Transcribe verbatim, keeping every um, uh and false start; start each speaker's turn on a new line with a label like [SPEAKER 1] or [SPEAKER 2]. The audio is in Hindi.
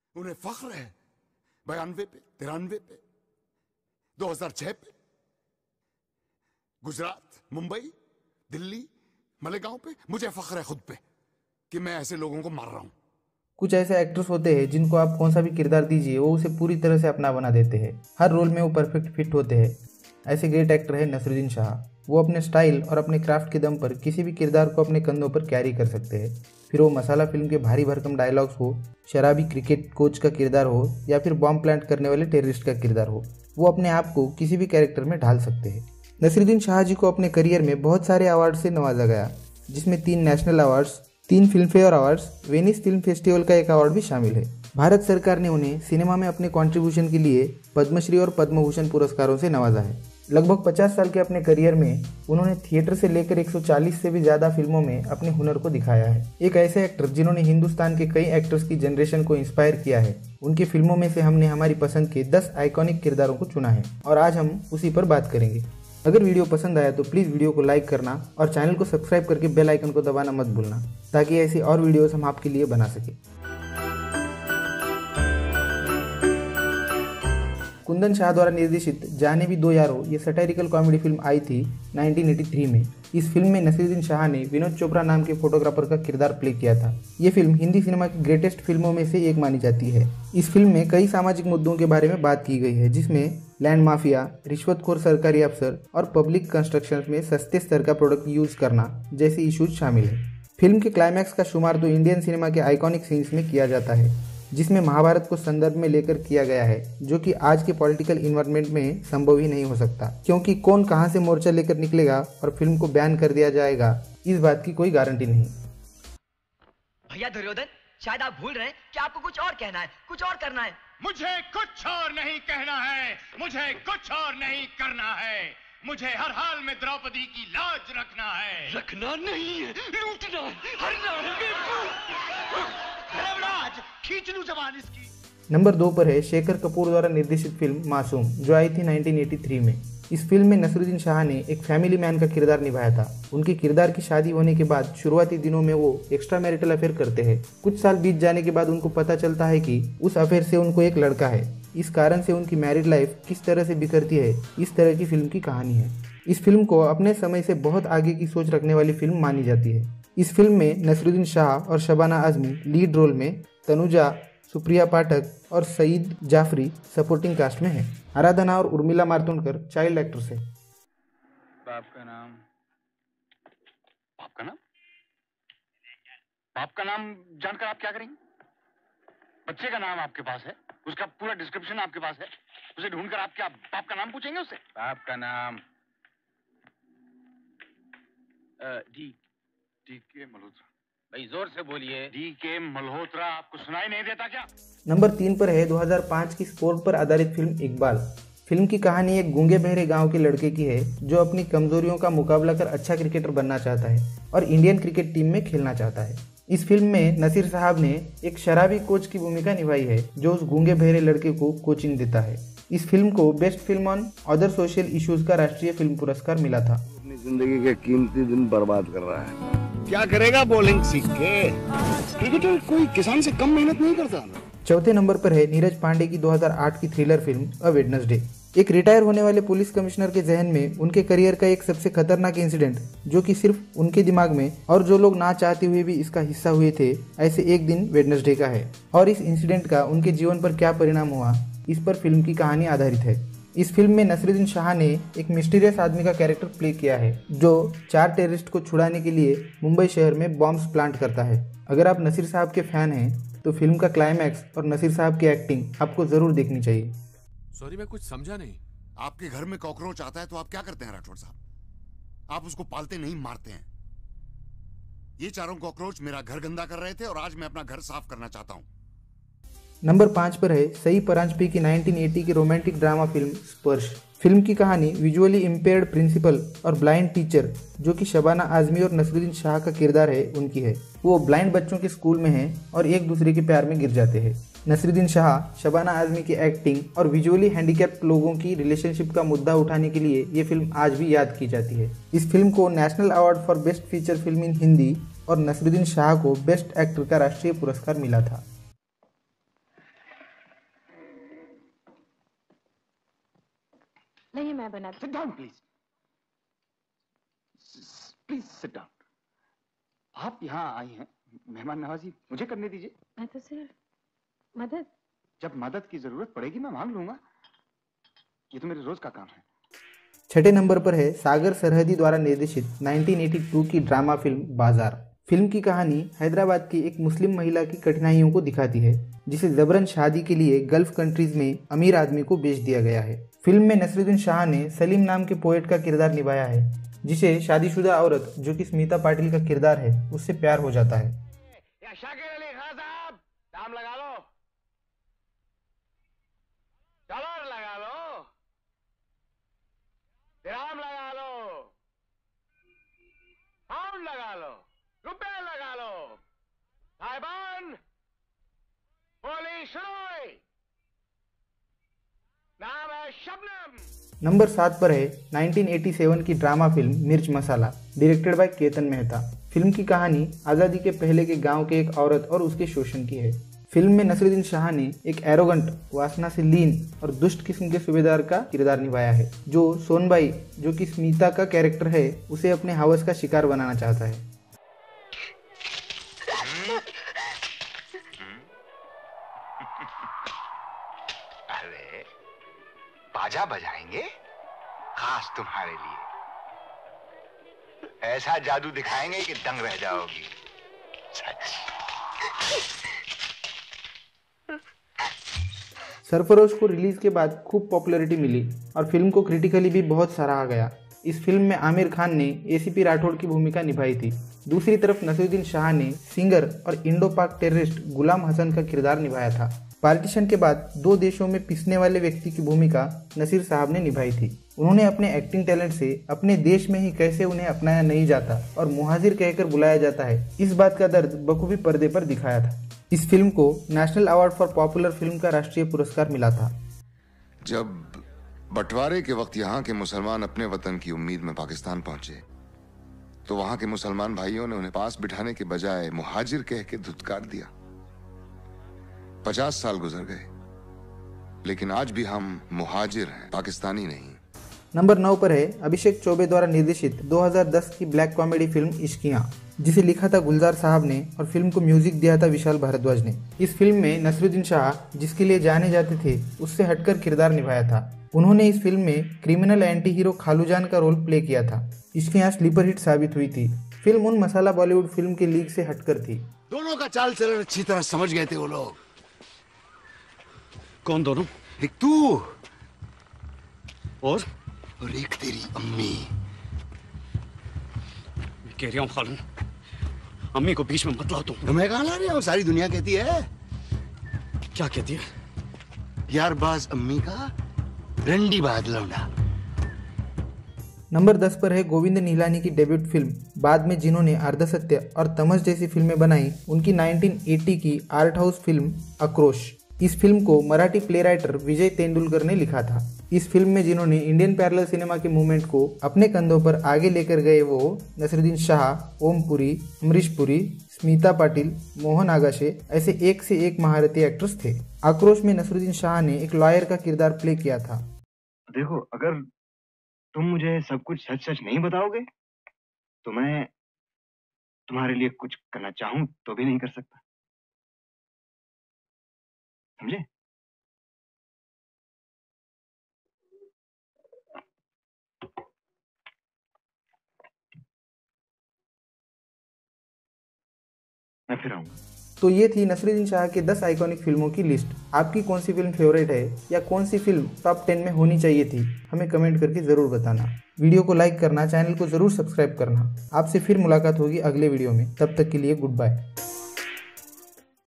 [SPEAKER 1] उन्हें फख्र है बयानवे पे, तिरानवे पे, दो हजार छह पे, गुजरात, मुंबई, दिल्ली, मलेगांव पे। मुझे फख्र है खुद पे कि मैं ऐसे लोगों को मार रहा हूं।
[SPEAKER 2] कुछ ऐसे एक्टर्स होते हैं जिनको आप कौन सा भी किरदार दीजिए वो उसे पूरी तरह से अपना बना देते हैं। हर रोल में वो परफेक्ट फिट होते हैं। ऐसे ग्रेट एक्टर है नसीरुद्दीन शाह। वो अपने स्टाइल और अपने क्राफ्ट के दम पर किसी भी किरदार को अपने कंधों पर कैरी कर सकते हैं। फिर वो मसाला फिल्म के भारी भरकम डायलॉग्स हो, शराबी क्रिकेट कोच का किरदार हो या फिर बॉम्ब प्लांट करने वाले टेररिस्ट का किरदार हो, वो अपने आप को किसी भी कैरेक्टर में ढाल सकते हैं। नसीरुद्दीन शाह जी को अपने करियर में बहुत सारे अवार्ड से नवाजा गया, जिसमें तीन नेशनल अवार्ड्स, तीन Filmfare awards, Venice film festival का एक अवार्ड भी शामिल है। भारत सरकार ने उन्हें सिनेमा में अपने कंट्रीब्यूशन के लिए पद्मश्री और पद्म भूषण पुरस्कारों से नवाजा है। लगभग पचास साल के अपने करियर में उन्होंने थिएटर से लेकर एक सौ चालीस से भी ज़्यादा फिल्मों में अपने हुनर को दिखाया है। एक ऐसे एक्टर जिन्होंने हिंदुस्तान के कई एक्टर्स की जनरेशन को इंस्पायर किया है। उनकी फिल्मों में से हमने हमारी पसंद के दस आइकॉनिक किरदारों को चुना है और आज हम उसी पर बात करेंगे। अगर वीडियो पसंद आया तो प्लीज़ वीडियो को लाइक करना और चैनल को सब्सक्राइब करके बेल आइकन को दबाना मत भूलना, ताकि ऐसी और वीडियोस हम आपके लिए बना सकें। कुंदन शाह द्वारा निर्देशित जाने भी दो यारो ये सटायरिकल कॉमेडी फिल्म आई थी नाइनटीन एटी थ्री में। इस फिल्म में नसीरुद्दीन शाह ने विनोद चोपड़ा नाम के फोटोग्राफर का किरदार प्ले किया था। ये फिल्म हिंदी सिनेमा की ग्रेटेस्ट फिल्मों में से एक मानी जाती है। इस फिल्म में कई सामाजिक मुद्दों के बारे में बात की गई है, जिसमें लैंड माफिया, रिश्वतखोर सरकारी अफसर और पब्लिक कंस्ट्रक्शन में सस्ते स्तर का प्रोडक्ट यूज करना जैसे इश्यूज शामिल है। फिल्म के क्लाइमैक्स का शुमार तो इंडियन सिनेमा के आइकॉनिक सीन्स में किया जाता है, जिसमें महाभारत को संदर्भ में लेकर किया गया है, जो कि आज के पॉलिटिकल इन्वायरमेंट में संभव ही नहीं हो सकता, क्योंकि कौन कहां से मोर्चा लेकर निकलेगा और फिल्म को बैन कर दिया जाएगा, इस बात की कोई गारंटी नहीं।
[SPEAKER 3] भैया दुर्योधन, शायद आप भूल रहे हैं कि आपको कुछ और कहना है, कुछ और करना है।
[SPEAKER 4] मुझे कुछ और नहीं कहना है, मुझे कुछ और नहीं करना है। मुझे हर हाल में द्रौपदी की लाज रखना है।
[SPEAKER 3] रखना नहीं है, लूटना है, हरना है।
[SPEAKER 4] धर्मराज, खींच लूं जबान इसकी।
[SPEAKER 2] नंबर दो पर है शेखर कपूर द्वारा निर्देशित फिल्म मासूम, जो आई थी नाइनटीन एटी थ्री में। इस फिल्म में नसीरुद्दीन शाह ने एक फैमिली मैन का किरदार निभाया था। उनके किरदार की शादी होने के बाद शुरुआती दिनों में वो एक्स्ट्रा मैरिटल अफेयर करते हैं। कुछ साल बीत जाने के बाद उनको पता चलता है कि उस अफेयर से उनको एक लड़का है। इस कारण से उनकी मैरिड लाइफ किस तरह से बिखरती है, इस तरह की फिल्म की कहानी है। इस फिल्म को अपने समय से बहुत आगे की सोच रखने वाली फिल्म मानी जाती है। इस फिल्म में नसीरुद्दीन शाह और शबाना आजमी लीड रोल में, तनुजा, सुप्रिया पाठक और सईद जाफरी सपोर्टिंग कास्ट में है। आराधना और उर्मिला मातोंडकर चाइल्ड एक्ट्रेस है।
[SPEAKER 4] बाप का नाम बाप का नाम बाप का नाम जानकर आप क्या करेंगे? बच्चे का नाम आपके पास है, उसका पूरा डिस्क्रिप्शन आपके पास है, उसे ढूंढकर आप क्या बाप का नाम पूछेंगे उससे? बाप का नाम डी डी के मल्होत्रा। भाई जोर से बोलिए। डी के मल्होत्रा। आपको सुनाई नहीं देता क्या?
[SPEAKER 2] नंबर तीन पर है दो हज़ार पाँच की स्पोर्ट पर आधारित फिल्म इकबाल। फिल्म की कहानी एक गूंगे बहरे गांव के लड़के की है, जो अपनी कमजोरियों का मुकाबला कर अच्छा क्रिकेटर बनना चाहता है और इंडियन क्रिकेट टीम में खेलना चाहता है। इस फिल्म में नसीर साहब ने एक शराबी कोच की भूमिका निभाई है, जो उस गूंगे बहरे लड़के को कोचिंग देता है। इस फिल्म को best film on other social issues का राष्ट्रीय फिल्म पुरस्कार मिला था।
[SPEAKER 5] अपनी जिंदगी के कीमती दिन बर्बाद कर रहा है। क्या करेगा बॉलिंग सीख के? क्रिकेटर कोई किसान से कम मेहनत नहीं करता।
[SPEAKER 2] चौथे नंबर पर है नीरज पांडे की दो हज़ार आठ की थ्रिलर फिल्म अ वेडनेसडे। एक रिटायर होने वाले पुलिस कमिश्नर के जहन में उनके करियर का एक सबसे खतरनाक इंसिडेंट, जो कि सिर्फ उनके दिमाग में और जो लोग ना चाहते हुए भी इसका हिस्सा हुए थे, ऐसे एक दिन वेडनेसडे का है। और इस इंसिडेंट का उनके जीवन पर क्या परिणाम हुआ, इस पर फिल्म की कहानी आधारित है। इस फिल्म में नसीरुद्दीन शाह ने एक मिस्टीरियस आदमी का कैरेक्टर प्ले किया है, जो चार टेररिस्ट को छुड़ाने के लिए मुंबई शहर में बॉम्ब्स प्लांट करता है। अगर आप नसीर साहब के फैन हैं तो फिल्म का क्लाइमैक्स और नसीर साहब की एक्टिंग आपको जरूर देखनी चाहिए।
[SPEAKER 1] सॉरी, मैं कुछ समझा नहीं। आपके घर में कॉकरोच आता है तो आप क्या करते हैं राठौड़ साहब? आप उसको पालते नहीं, मारते हैं। ये चारों कॉकरोच मेरा घर गंदा कर रहे थे और आज मैं अपना घर साफ करना चाहता हूं।
[SPEAKER 2] नंबर पाँच पर है सई परांजपे की नाइनटीन एटी की romantic drama film Sparsh. Film की कहानी विजुअली इम्पेयर्ड प्रिंसिपल और ब्लाइंड टीचर, जो कि शबाना आजमी और नसीरुद्दीन शाह का किरदार है, उनकी है। वो ब्लाइंड बच्चों के स्कूल में हैं और एक दूसरे के प्यार में गिर जाते हैं। नसीरुद्दीन शाह, शबाना आजमी की एक्टिंग और विजुअली हैंडीकैप्ड लोगों की रिलेशनशिप का मुद्दा उठाने के लिए ये फिल्म आज भी याद की जाती है। इस फिल्म को national award for best feature film in Hindi और नसीरुद्दीन शाह को बेस्ट एक्टर का राष्ट्रीय पुरस्कार मिला था।
[SPEAKER 6] नहीं, मैं बना
[SPEAKER 4] sit down please, please sit down. आप यहाँ आई हैं, मेहमान नवाजी मुझे करने दीजिए।
[SPEAKER 6] मैं तो सिर्फ मदद।
[SPEAKER 4] जब मदद की जरूरत पड़ेगी मैं मांग लूंगा, ये तो मेरे रोज का काम है।
[SPEAKER 2] छठे नंबर पर है सागर सरहदी द्वारा निर्देशित नाइनटीन एटी टू की ड्रामा फिल्म बाजार। फिल्म की कहानी हैदराबाद की एक मुस्लिम महिला की कठिनाइयों को दिखाती है, जिसे जबरन शादी के लिए गल्फ कंट्रीज में अमीर आदमी को बेच दिया गया है। फिल्म में नसरुद्दीन शाह ने सलीम नाम के पोएट का किरदार निभाया है, जिसे शादीशुदा औरत जो कि स्मिता पाटिल का किरदार है उससे प्यार हो जाता है।
[SPEAKER 4] या शाकिर अली खान साहब, नाम लगा लो, डॉलर लगा लो, दिरहम लगा लो, पाउंड लगा लो, रुपए लगा लो, साहिबान बोली शुरू हुई। नाम है शबनम।
[SPEAKER 2] नंबर सात पर है नाइनटीन एटी सेवन की drama film Mirch Masala, directed by Ketan Mehta. Film की कहानी आज़ादी के पहले के गांव के एक औरत और उसके शोषण की है। फिल्म में नसरुद्दीन शाह ने एक एरोगेंट, वासना से लीन और दुष्ट किस्म के सूबेदार का किरदार निभाया है, जो सोनबाई जो कि स्मिता का कैरेक्टर है उसे अपने हवस का शिकार बनाना चाहता है।
[SPEAKER 7] अरे बाजा बजाएंगे खास तुम्हारे लिए, ऐसा जादू दिखाएंगे कि दंग रह जाओगी। सच।
[SPEAKER 2] सरफरोश को रिलीज के बाद खूब पॉपुलैरिटी मिली और फिल्म को क्रिटिकली भी बहुत सराहा गया। इस फिल्म में आमिर खान ने एसीपी राठौड़ की भूमिका निभाई थी। दूसरी तरफ नसरुद्दीन शाह ने सिंगर और इंडो पाक टेररिस्ट गुलाम हसन का किरदार निभाया था। पार्टीशन के बाद दो देशों में पिसने वाले व्यक्ति की भूमिका नसीर साहब ने निभाई थी। उन्होंने अपने एक्टिंग टैलेंट से अपने देश में ही कैसे उन्हें अपनाया नहीं जाता और मुहाजिर कहकर बुलाया जाता है, इस बात का दर्द बखूबी पर्दे पर दिखाया था। इस फिल्म को national award for popular film का राष्ट्रीय पुरस्कार मिला था।
[SPEAKER 1] जब बंटवारे के वक्त यहाँ के मुसलमान अपने वतन की उम्मीद में पाकिस्तान पहुंचे, तो वहां के मुसलमान भाइयों ने उन्हें पास बिठाने के बजाय मुहाजिर कह के धुतकार दिया। पचास साल गुजर गए, लेकिन आज भी हम मुहाजिर हैं, पाकिस्तानी नहीं।
[SPEAKER 2] नंबर नौ पर है अभिषेक चौबे द्वारा निर्देशित दो हज़ार दस की ब्लैक कॉमेडी फिल्म इश्कियां, जिसे लिखा था गुलजार साहब ने और फिल्म को म्यूजिक दिया था विशाल भारद्वाज ने। इस फिल्म में नसरुद्दीन शाह, जिसके लिए जाने जाते थे, उससे हटकर किरदार निभाया था। उन्होंने इस फिल्म में क्रिमिनल एंटी हीरो खालूजान का रोल प्ले किया था। इश्कियां स्लीपर हिट साबित हुई थी। फिल्म उन मसाला बॉलीवुड फिल्म के लीग से हटकर थी।
[SPEAKER 5] दोनों का चाल चलन अच्छी तरह समझ गए थे वो लोग।
[SPEAKER 4] कौन दोनों?
[SPEAKER 5] एक तू
[SPEAKER 4] और
[SPEAKER 5] और एक तेरी अम्मी।
[SPEAKER 4] कह रहा हूँ खालू, अम्मी को बीच में मत लाओ तुम।
[SPEAKER 5] मैं कहाँ ला रहा हूँ, सारी दुनिया कहती है।
[SPEAKER 4] क्या कहती है?
[SPEAKER 5] यार बाज अम्मी का रंडी बाज लौंडा।
[SPEAKER 2] नंबर दस पर है गोविंद निहलानी की डेब्यूट फिल्म। बाद में जिन्होंने अर्धसत्य और तमस जैसी फिल्में बनाई, उनकी नाइनटीन एटी की आर्ट हाउस फिल्म आक्रोश। इस फिल्म को मराठी प्ले राइटर विजय तेंदुलकर ने लिखा था। इस फिल्म में जिन्होंने इंडियन पैरेलल सिनेमा के मूवमेंट को अपने कंधों पर आगे लेकर गए, वो नसरुद्दीन शाह, ओम पुरी, अमरीश पुरी, स्मिता पाटिल, मोहन आगाशे ऐसे एक से एक महारथी एक्टर्स थे। आक्रोश में नसरुद्दीन शाह ने एक लॉयर का किरदार प्ले किया था।
[SPEAKER 8] देखो, अगर तुम मुझे सब कुछ सच सच नहीं बताओगे तो मैं तुम्हारे लिए कुछ करना चाहूं तो भी नहीं कर सकता, समझे? मैं फिर आऊंगा।
[SPEAKER 2] तो ये थी नसरुद्दीन शाह के दस आइकॉनिक फिल्मों की लिस्ट। आपकी कौन सी फिल्म फेवरेट है या कौन सी फिल्म टॉप टेन में होनी चाहिए थी, हमें कमेंट करके ज़रूर बताना। वीडियो को लाइक करना, चैनल को ज़रूर सब्सक्राइब करना। आपसे फिर मुलाकात होगी अगले वीडियो में। तब तक के लिए गुड बाय।